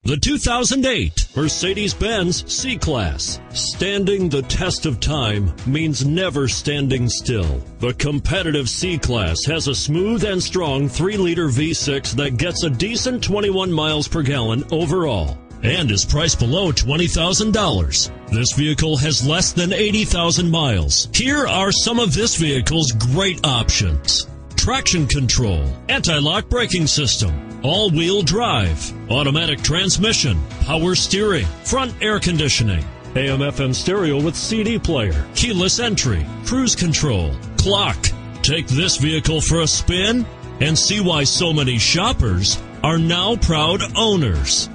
The 2008 Mercedes-Benz C-Class. Standing the test of time means never standing still. The competitive C-Class has a smooth and strong 3-liter V6 that gets a decent 21 miles per gallon overall and is priced below $20,000. This vehicle has less than 80,000 miles. Here are some of this vehicle's great options: traction control, anti-lock braking system, all-wheel drive, automatic transmission, power steering, front air conditioning, AM/FM stereo with CD player, keyless entry, cruise control, clock. Take this vehicle for a spin and see why so many shoppers are now proud owners.